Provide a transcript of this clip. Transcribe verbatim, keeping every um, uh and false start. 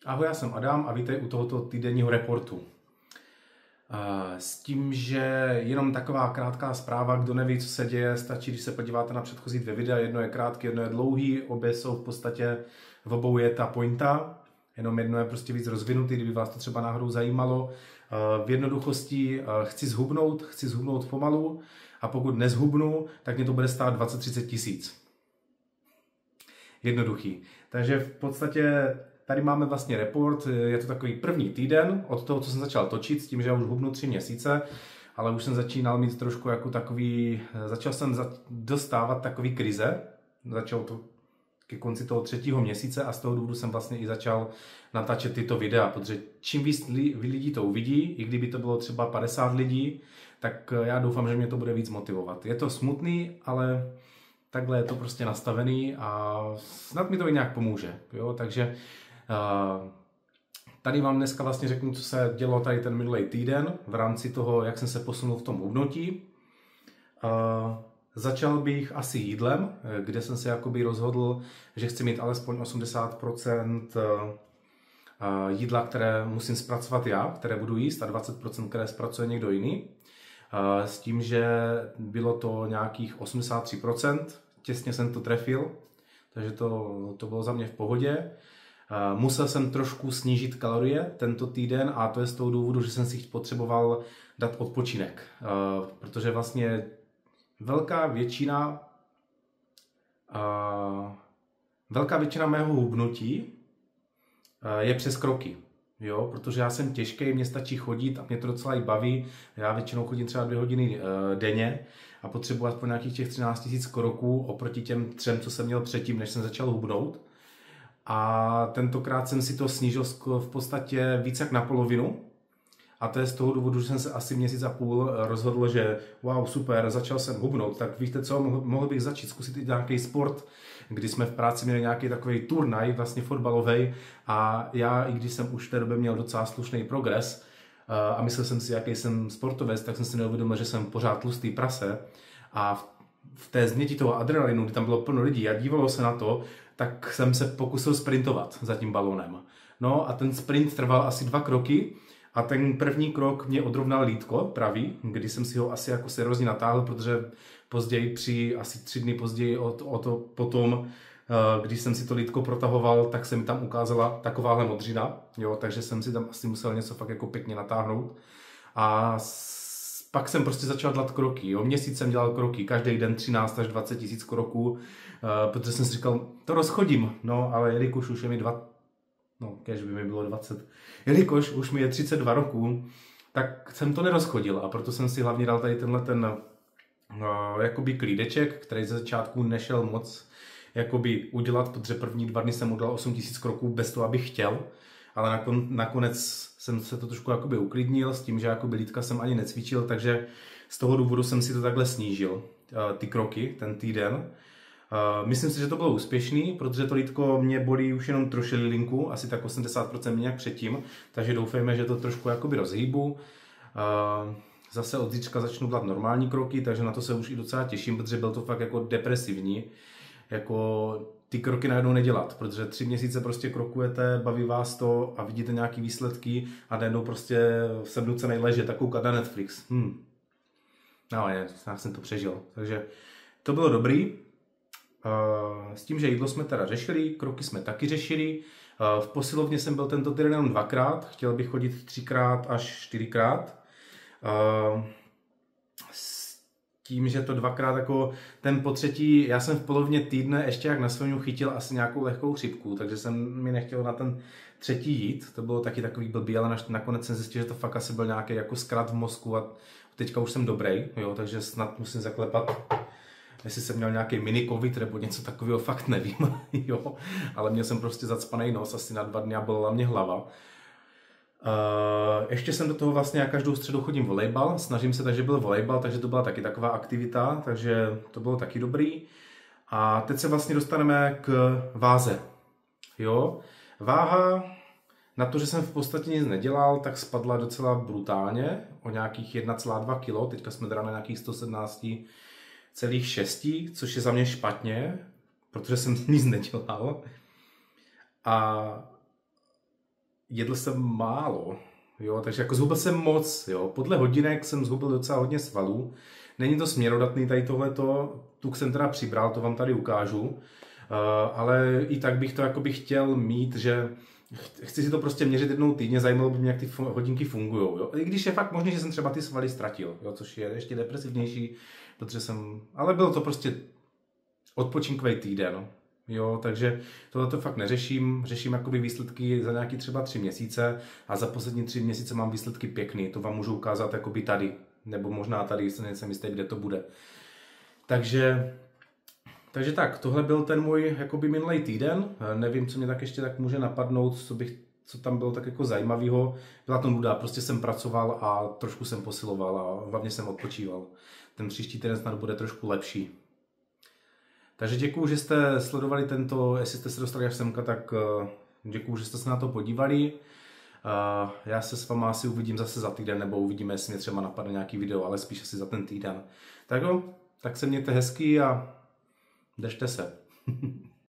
Ahoj, já jsem Adam a vítej u tohoto týdenního reportu. S tím, že jenom taková krátká zpráva, kdo neví, co se děje, stačí, když se podíváte na předchozí dvě videa, jedno je krátký, jedno je dlouhý, obě jsou v podstatě, v obou je ta pointa, jenom jedno je prostě víc rozvinutý, kdyby vás to třeba náhodou zajímalo. V jednoduchosti chci zhubnout, chci zhubnout pomalu a pokud nezhubnu, tak mě to bude stát dvacet třicet tisíc. Jednoduchý. Takže v podstatě tady máme vlastně report, je to takový první týden od toho, co jsem začal točit, s tím, že já už hubnu tři měsíce, ale už jsem začínal mít trošku jako takový, začal jsem dostávat takový krize, začalo to ke konci toho třetího měsíce a z toho důvodu jsem vlastně i začal natáčet tyto videa, protože čím víc lidí to uvidí, i kdyby to bylo třeba padesát lidí, tak já doufám, že mě to bude víc motivovat. Je to smutný, ale takhle je to prostě nastavený a snad mi to i nějak pomůže, jo, takže Uh, tady vám dneska vlastně řeknu, co se dělo tady ten minulý týden v rámci toho, jak jsem se posunul v tom hubnutí. Uh, začal bych asi jídlem, kde jsem se jakoby rozhodl, že chci mít alespoň osmdesát procent jídla, které musím zpracovat já, které budu jíst, a dvacet procent, které zpracuje někdo jiný. Uh, s tím, že bylo to nějakých osmdesát tři procent, těsně jsem to trefil, takže to, to bylo za mě v pohodě. Uh, musel jsem trošku snížit kalorie tento týden a to je z toho důvodu, že jsem si potřeboval dát odpočinek, uh, protože vlastně velká většina uh, velká většina mého hubnutí uh, je přes kroky, jo, protože já jsem těžký, mě stačí chodit a mě to docela i baví, já většinou chodím třeba dvě hodiny uh, denně a potřebuji aspoň nějakých těch třináct tisíc kroků oproti těm třem, co jsem měl předtím, než jsem začal hubnout. A tentokrát jsem si to snížil v podstatě víc jak na polovinu. A to je z toho důvodu, že jsem se asi měsíc a půl rozhodl, že wow, super, začal jsem hubnout, tak víte co, mohl bych začít zkusit i nějaký sport, kdy jsme v práci měli nějaký takový turnaj, vlastně fotbalový, a já, i když jsem už v té době měl docela slušný progres a myslel jsem si, jaký jsem sportovec, tak jsem si neuvědomil, že jsem pořád tlustý prase a v v té změti toho adrenalinu, kdy tam bylo plno lidí a dívalo se na to, tak jsem se pokusil sprintovat za tím balónem. No a ten sprint trval asi dva kroky a ten první krok mě odrovnal lítko pravý, kdy jsem si ho asi jako seriózně natáhl, protože později, při asi tři dny později o to, o to potom, když jsem si to lítko protahoval, tak se mi tam ukázala takováhle modřina, jo, takže jsem si tam asi musel něco fakt jako pěkně natáhnout. A pak jsem prostě začal dělat kroky, jo. Měsíc jsem dělal kroky, každý den třináct až dvacet tisíc kroků, uh, protože jsem si říkal, to rozchodím, no, ale jelikož už je mi dva, no, kež by mi bylo dvacet, jelikož už mi je třicet dva roků, tak jsem to nerozchodil a proto jsem si hlavně dal tady tenhle ten uh, jakoby klídeček, který ze začátku nešel moc jakoby udělat, protože první dva dny jsem udělal osm tisíc kroků bez toho, abych chtěl, ale nakon, nakonec jsem se to trošku jakoby uklidnil s tím, že jakoby lítka jsem ani necvičil, takže z toho důvodu jsem si to takhle snížil, ty kroky, ten týden. Myslím si, že to bylo úspěšný, protože to lítko mě bolí už jenom trošku linku, asi tak osmdesát procent méně jak předtím, takže doufejme, že to trošku jakoby rozhýbu. Zase od zítřka začnu dělat normální kroky, takže na to se už i docela těším, protože byl to fakt jako depresivní, jako ty kroky najednou nedělat, protože tři měsíce prostě krokujete, baví vás to a vidíte nějaký výsledky a najednou prostě jsem nucený ležet a koukat na Netflix. Hm. No je, já jsem to přežil, takže to bylo dobrý. S tím, že jídlo jsme teda řešili, kroky jsme taky řešili. V posilovně jsem byl tento týden jenom dvakrát, chtěl bych chodit třikrát až čtyřikrát. Tím, že to dvakrát jako ten po třetí, já jsem v polovině týdne ještě jak na svém chytil asi nějakou lehkou chřipku, takže jsem mi nechtěl na ten třetí jít, to bylo taky takový blbý, ale nakonec jsem zjistil, že to fakt asi byl nějaký jako zkrat v mozku a teďka už jsem dobrý, jo, takže snad musím zaklepat, jestli jsem měl nějaký mini covid nebo něco takového, fakt nevím, jo, ale měl jsem prostě zacpaný nos asi na dva dny a bolela mě hlava. Uh, ještě jsem do toho vlastně, já každou středu chodím volejbal, snažím se, takže byl volejbal, takže to byla taky taková aktivita, takže to bylo taky dobrý. A teď se vlastně dostaneme k váze. Jo, váha, na to, že jsem v podstatě nic nedělal, tak spadla docela brutálně, o nějakých jedna celá dva kila, teďka jsme teda na nějakých sto sedmnáct celá šest, což je za mě špatně, protože jsem nic nedělal. A jedl jsem málo, jo, takže jako zhubil jsem moc, jo. Podle hodinek jsem zhubil docela hodně svalů. Není to směrodatný tady tohleto, tuk jsem teda přibral, to vám tady ukážu, uh, ale i tak bych to jakoby chtěl mít, že chci si to prostě měřit jednou týdně, zajímalo by mě, jak ty hodinky fungují, jo. I když je fakt možné, že jsem třeba ty svaly ztratil, jo, což je ještě depresivnější, protože jsem, ale bylo to prostě odpočinkový týden. Jo, takže tohle to fakt neřeším, řeším jakoby výsledky za nějaký třeba tři měsíce a za poslední tři měsíce mám výsledky pěkný, to vám můžu ukázat jakoby tady, nebo možná tady, se nejsem jistý, kde to bude. Takže, takže tak, tohle byl ten můj jakoby minulý týden, nevím, co mě tak ještě tak může napadnout, co, bych, co tam bylo tak jako zajímavého, byla to nuda, prostě jsem pracoval a trošku jsem posiloval a hlavně jsem odpočíval. Ten příští týden snad bude trošku lepší. Takže děkuju, že jste sledovali tento, jestli jste se dostali až semka, tak děkuju, že jste se na to podívali. Já se s váma asi uvidím zase za týden, nebo uvidíme, jestli mě třeba napadne nějaký video, ale spíš asi za ten týden. Tak jo, tak se mějte hezky a držte se.